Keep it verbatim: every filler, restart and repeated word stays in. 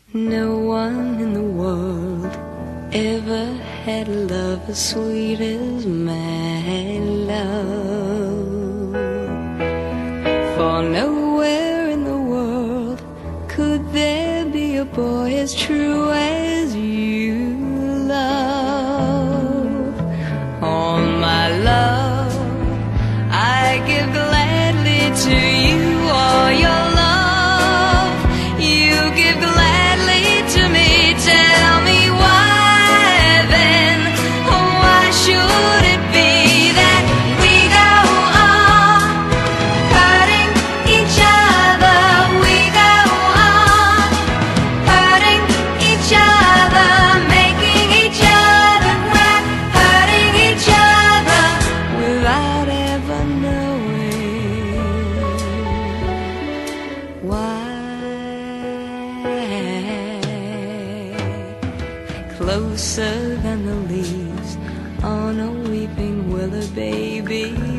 No one in the world ever had a love as sweet as my love. For nowhere in the world could there be a boy as true as you love. All my love I give gladly to you. All your love you give gladly to me. Tell me why then, oh why should it be that we go on hurting each other? We go on hurting each other, making each other cry, hurting each other without ever knowing why. Closer than the leaves on a weeping willow, baby,